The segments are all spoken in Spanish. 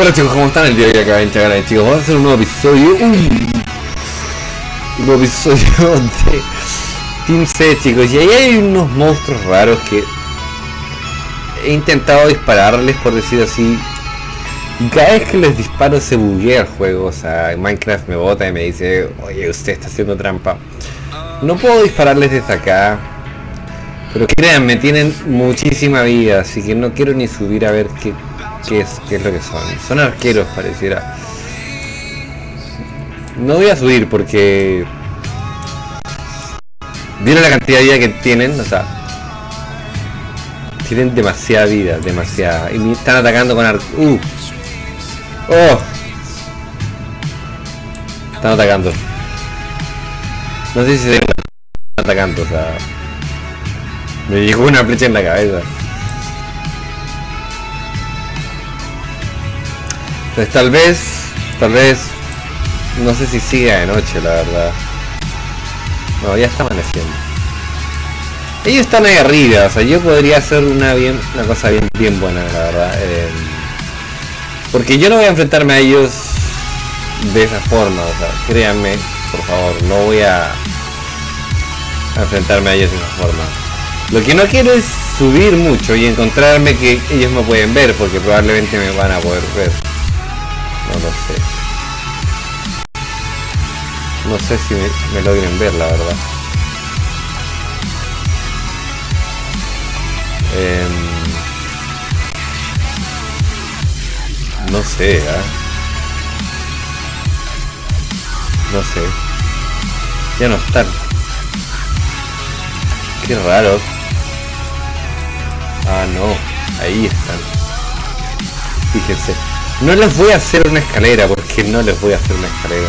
Hola chicos, ¿cómo están? El día de hoy acá en Instagram, chicos, vamos a hacer un nuevo episodio. Un nuevo episodio de Team C, chicos. Y ahí hay unos monstruos raros que he intentado dispararles, por decir así. Y cada vez que les disparo se buguea el juego. O sea, Minecraft me bota y me dice: oye, usted está haciendo trampa. No puedo dispararles desde acá. Pero créanme, tienen muchísima vida, así que no quiero ni subir a ver qué es lo que son. Son arqueros, pareciera. No voy a subir porque vieron la cantidad de vida que tienen, o sea, tienen demasiada vida, demasiada. Y me están atacando con ¡oh! Están atacando. No sé si se están atacando, o sea, me llegó una flecha en la cabeza. Entonces tal vez, no sé si siga de noche, la verdad. No, ya está amaneciendo. Ellos están ahí arriba, o sea, yo podría hacer una cosa bien buena, la verdad. Porque yo no voy a enfrentarme a ellos de esa forma, o sea, créanme, por favor, no voy a enfrentarme a ellos de esa forma. Lo que no quiero es subir mucho y encontrarme que ellos me pueden ver, porque probablemente me van a poder ver. No lo sé. No sé si me logren ver, la verdad. No sé, no sé. Ya no están. Qué raro. Ah, no. Ahí están. Fíjense. No les voy a hacer una escalera, porque no les voy a hacer una escalera.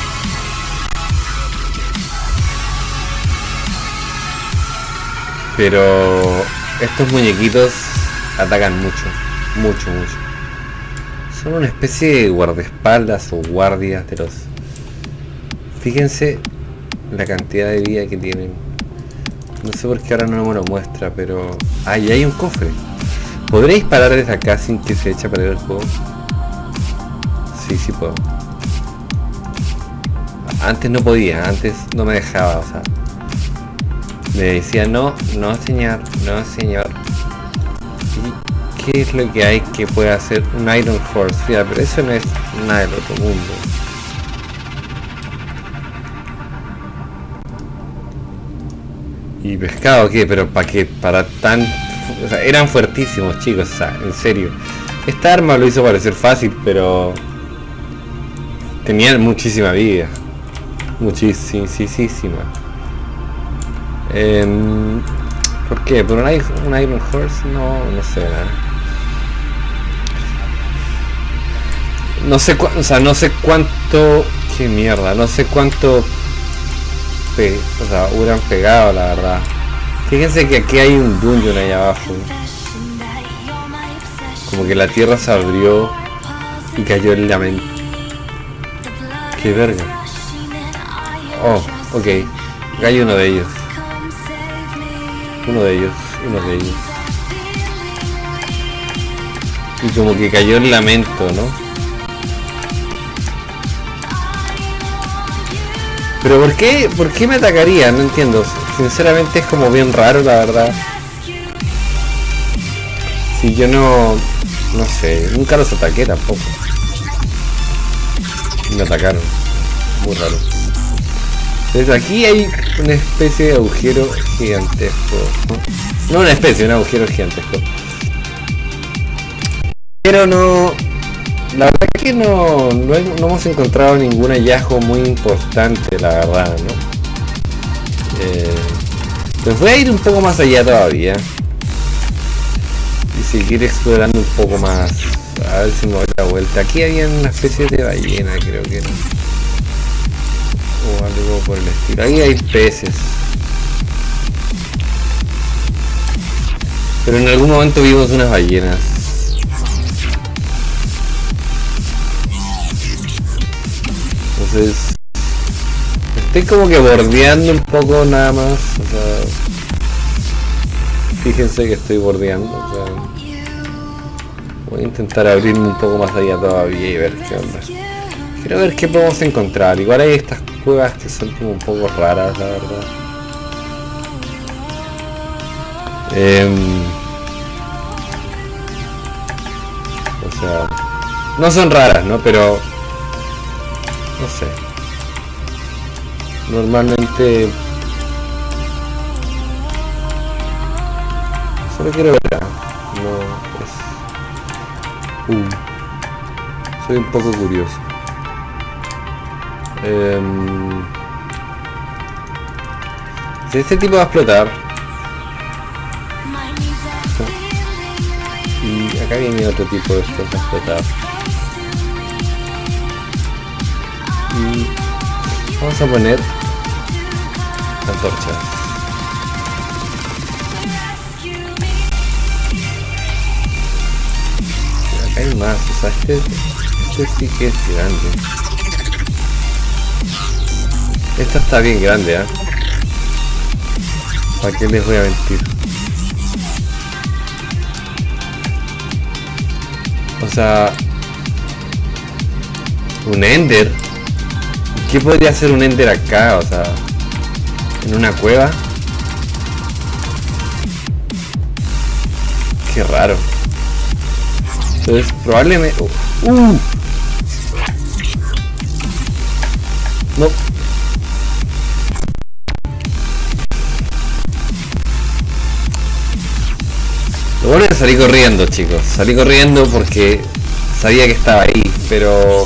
Pero estos muñequitos atacan mucho. Son una especie de guardaespaldas o guardias de los... Fíjense la cantidad de vida que tienen. No sé por qué ahora no me lo muestra, pero... ahí hay un cofre. ¿Podré disparar desde acá sin que se eche a perder el juego? Sí puedo. Antes no podía, antes no me dejaba, o sea, me decía no señor. ¿Y qué es lo que hay que puede hacer un Iron Horse? Fíjate, pero eso no es nada del otro mundo. ¿Y pescado qué? Pero ¿para qué? Para tan... o sea, eran fuertísimos, chicos, o sea, en serio. Esta arma lo hizo parecer fácil, pero... tenían muchísima vida. Muchísima. ¿Por qué? ¿Por un Iron Horse? No sé nada. No sé no sé cuánto... qué mierda, no sé cuánto... o sea, hubieran pegado, la verdad. Fíjense que aquí hay un dungeon ahí abajo. Como que la tierra se abrió y cayó el lamento. Qué verga. Oh, ok. Acá hay uno de ellos. Uno de ellos. Y como que cayó el lamento, ¿no? Pero ¿por qué me atacaría? No entiendo. Sinceramente es como bien raro, la verdad. Si yo no sé, nunca los ataqué tampoco. Me atacaron. Muy raro. Entonces aquí hay una especie de agujero gigantesco. No una especie, un agujero gigantesco. Pero no... la verdad es que no hemos encontrado ningún hallazgo muy importante, la verdad, ¿no? Pues voy a ir un poco más allá todavía. Y seguir explorando un poco más. A ver si me doy la vuelta. Aquí había una especie de ballena, creo que era. O algo por el estilo. Ahí hay peces. Pero en algún momento vimos unas ballenas. Entonces... estoy como que bordeando un poco nada más. O sea... fíjense que estoy bordeando. O sea... Voy a intentar abrirme un poco más allá todavía y ver qué onda. Quiero ver qué podemos encontrar. Igual hay estas cuevas que son como un poco raras, la verdad. O sea, no son raras, ¿no? Pero no sé. Normalmente solo quiero ver. No es. Soy un poco curioso. Si este tipo va a explotar. Y acá viene otro tipo de cosas a explotar. Y vamos a poner antorchas. Acá hay más, o sea, este sí que es grande. Esta está bien grande, ¿eh? ¿Para qué les voy a mentir? O sea, un ender. ¿Qué podría hacer un ender acá? O sea, en una cueva. Qué raro. Entonces probablemente... No. Lo bueno es salir corriendo, chicos. Salí corriendo porque sabía que estaba ahí, pero...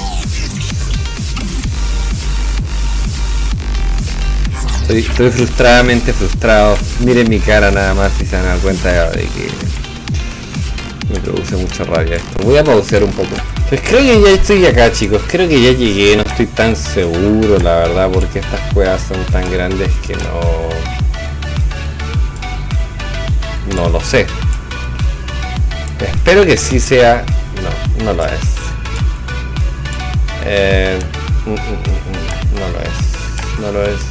Estoy frustradamente frustrado. Miren mi cara nada más y se van a dar cuenta de que me produce mucha rabia esto. Voy a pausear un poco. Pues creo que ya estoy acá, chicos. Creo que ya llegué. No estoy tan seguro, la verdad, porque estas cuevas son tan grandes que no lo sé. Espero que sí sea... No lo es. No lo es.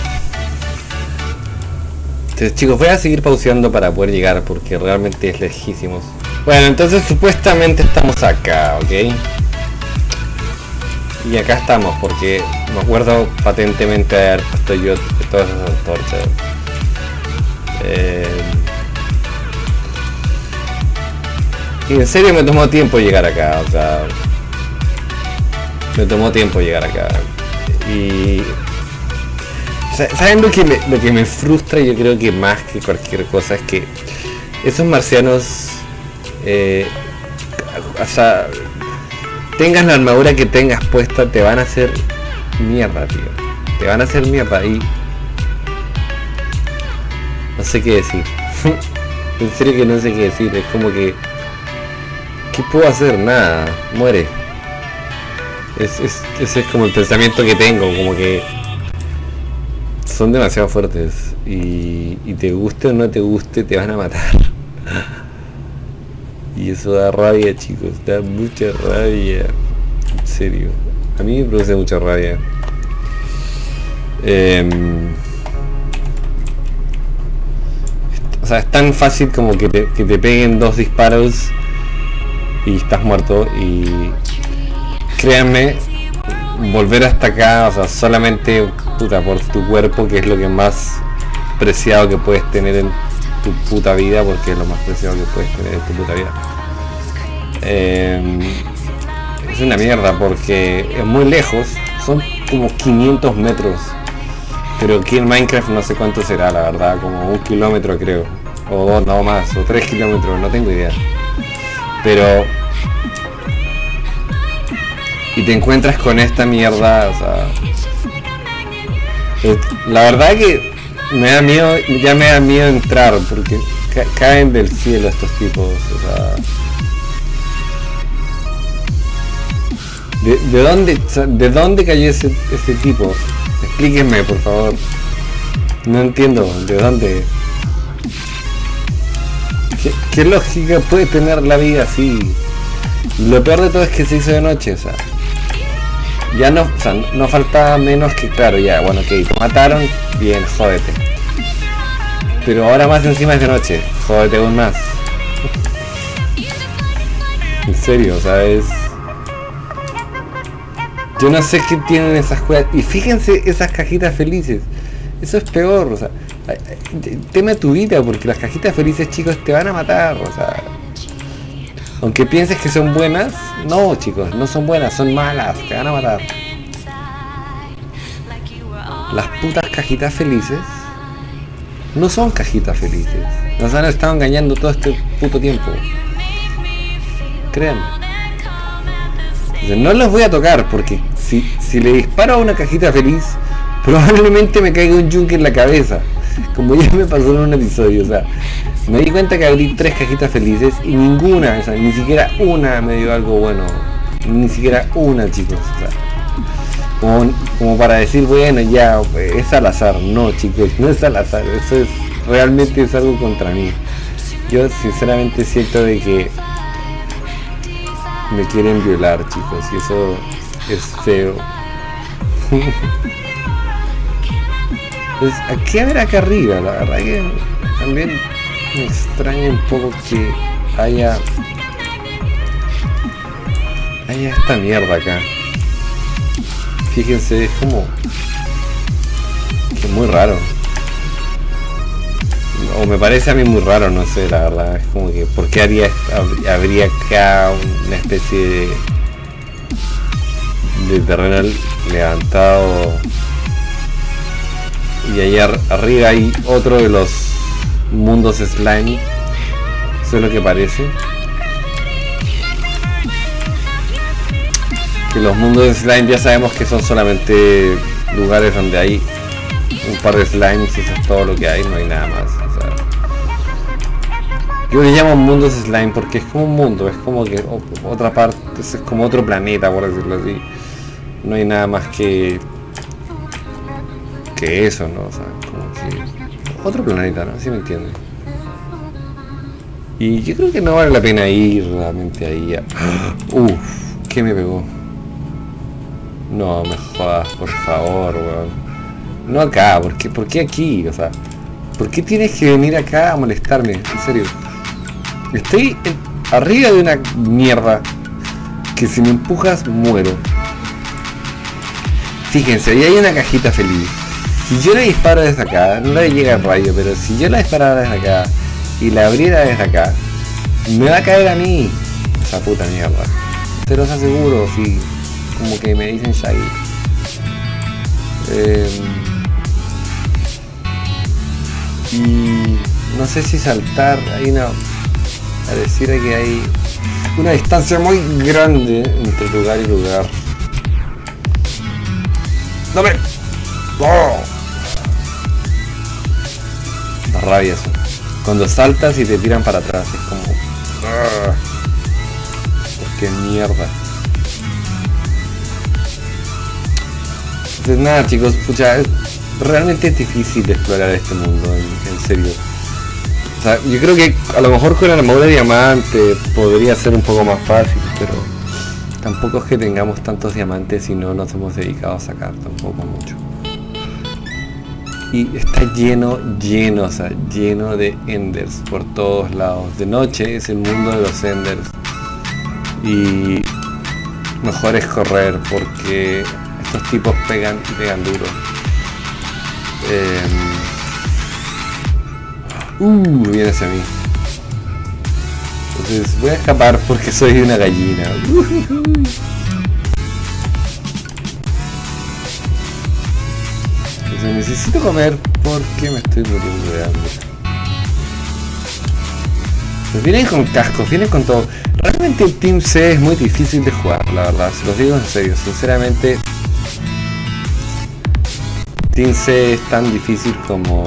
Entonces, chicos, voy a seguir pauseando para poder llegar porque realmente es lejísimos. Bueno, entonces supuestamente estamos acá, ¿ok? Y acá estamos porque me acuerdo patentemente de haber puesto yo todas esas antorchas. Y en serio me tomó tiempo llegar acá, o sea... Me tomó tiempo llegar acá. Y... ¿Saben lo que me frustra? Yo creo que más que cualquier cosa es que esos marcianos... o sea... Tengas la armadura que tengas puesta, te van a hacer mierda, tío. Te van a hacer mierda y... No sé qué decir. En serio que no sé qué decir, es como que... ¿Qué puedo hacer? Nada, muere. Ese es como el pensamiento que tengo, como que son demasiado fuertes y te guste o no te guste, te van a matar. Y eso da rabia, chicos, da mucha rabia. En serio, a mí me produce mucha rabia. O sea, es tan fácil como que te peguen 2 disparos y estás muerto. Y créanme, volver hasta acá, o sea, solamente puta por tu cuerpo, que es lo que más preciado que puedes tener en tu puta vida, porque es lo más preciado que puedes tener en tu puta vida. Es una mierda porque es muy lejos, son como 500 metros, pero aquí en Minecraft no sé cuánto será, la verdad, como 1 kilómetro creo, o 2, no más, o 3 kilómetros, no tengo idea. Pero... Y te encuentras con esta mierda, o sea... La verdad que me da miedo, ya me da miedo entrar, porque caen del cielo estos tipos, o sea... ¿De dónde cayó ese tipo? Explíquenme, por favor. No entiendo, ¿de dónde? ¿Qué lógica puede tener la vida así? Lo peor de todo es que se hizo de noche, o sea... Ya no, o sea, no faltaba menos que, claro, ya, bueno, ok, te mataron, bien, jódete. Pero ahora más encima es de noche, jódete aún más. En serio, o sea, es... Yo no sé qué tienen esas juegas. Y fíjense esas cajitas felices. Eso es peor, o sea... Teme a tu vida, porque las cajitas felices, chicos, te van a matar, o sea... Aunque pienses que son buenas, no, chicos, no son buenas, son malas, te van a matar. Las putas cajitas felices no son cajitas felices. Nos han estado engañando todo este puto tiempo. Créanme. Entonces, no los voy a tocar porque si le disparo a una cajita feliz, probablemente me caiga un yunque en la cabeza. Como ya me pasó en un episodio, o sea, me di cuenta que abrí 3 cajitas felices y ninguna, o sea, ni siquiera una me dio algo bueno. Ni siquiera una, chicos. O sea, como para decir, bueno, ya, es al azar. No, chicos, no es al azar. Eso es, realmente es algo contra mí. Yo sinceramente siento de que me quieren violar, chicos, y eso es feo. Pues, ¿qué habrá acá arriba? La verdad que también me extraña un poco que haya esta mierda acá. Fíjense, es como que muy raro. O me parece a mí muy raro, no sé, la verdad. Es como que, ¿por qué habría acá una especie de terreno levantado? Y ahí arriba hay otro de los mundos slime. Eso es lo que parece. Que los mundos slime ya sabemos que son solamente lugares donde hay un par de slimes y eso es todo lo que hay, no hay nada más. O sea, yo le llamo mundos slime porque es como un mundo, es como que otra parte, es como otro planeta, por decirlo así. No hay nada más que eso, ¿no? O sea, como que otro planeta, ¿no? ¿Sí me entienden? Y yo creo que no vale la pena ir realmente ahí. ¿Qué me pegó? No me jodas, por favor, weón. No acá, ¿por qué aquí? O sea, ¿por qué tienes que venir acá a molestarme? En serio. Estoy arriba de una mierda que si me empujas muero. Fíjense, ahí hay una cajita feliz. Si yo la disparo desde acá, no le llega el rayo, pero si yo la disparara desde acá y la abriera desde acá, me va a caer a mí esa puta mierda. Te los aseguro, si como que me dicen Shaggy. Y no sé si saltar, ahí no. A decir que hay una distancia muy grande entre lugar y lugar. ¡Dame! ¡Oh! Da rabia eso. Cuando saltas y te tiran para atrás, es como... ¡Qué mierda! Entonces nada, chicos, pucha, realmente es difícil explorar este mundo, en serio. O sea, yo creo que a lo mejor con la armadura de diamante podría ser un poco más fácil, pero tampoco es que tengamos tantos diamantes y no nos hemos dedicado a sacar tampoco mucho. Y está lleno, o sea, lleno de enders por todos lados. De noche es el mundo de los enders. Y mejor es correr porque estos tipos pegan y pegan duro. Viene hacia mí. Entonces voy a escapar porque soy una gallina. Entonces necesito comer porque me estoy muriendo de hambre. Pues vienen con cascos, vienen con todo. Realmente el Team C es muy difícil de jugar, la verdad. Se los digo en serio, sinceramente. Team C es tan difícil como...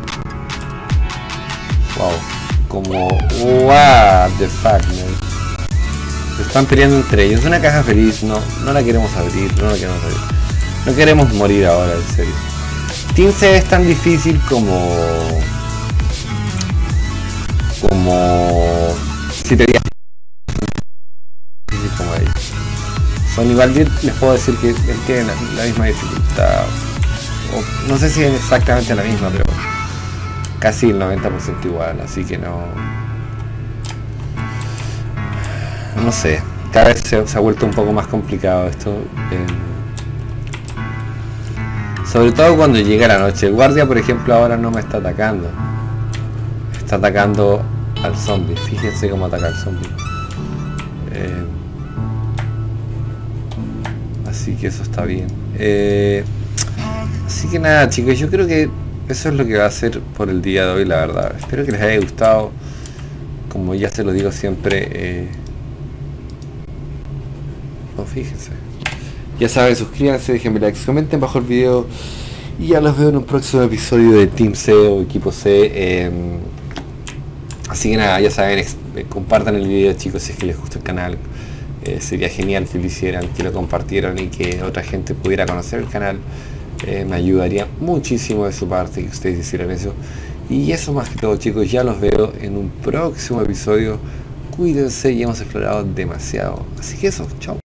Wow, como... What the fuck, man. Se están peleando entre ellos. Una caja feliz, no la queremos abrir, no la queremos abrir. No queremos morir ahora, en serio. Team C es tan difícil como... Si te digas... Difícil como ellos. Son igual, les puedo decir que tienen la misma dificultad. O, no sé si es exactamente la misma, pero casi el 90% igual, así que no no sé, cada vez se ha vuelto un poco más complicado esto. Sobre todo cuando llega la noche. El guardia, por ejemplo, ahora no me está atacando. Está atacando al zombie. Fíjense cómo ataca al zombie. Así que eso está bien. Así que nada, chicos, yo creo que eso es lo que va a hacer por el día de hoy, la verdad. Espero que les haya gustado. Como ya se lo digo siempre, fíjense. Ya saben, suscríbanse, déjenme likes, comenten bajo el video. Y ya los veo en un próximo episodio de Team C o Equipo C. Así que nada, ya saben, compartan el video, chicos, si es que les gusta el canal. Sería genial que lo hicieran, que lo compartieran y que otra gente pudiera conocer el canal. Me ayudaría muchísimo de su parte que ustedes hicieran eso. Y eso más que todo, chicos, ya los veo en un próximo episodio. Cuídense, ya hemos explorado demasiado. Así que eso, chao.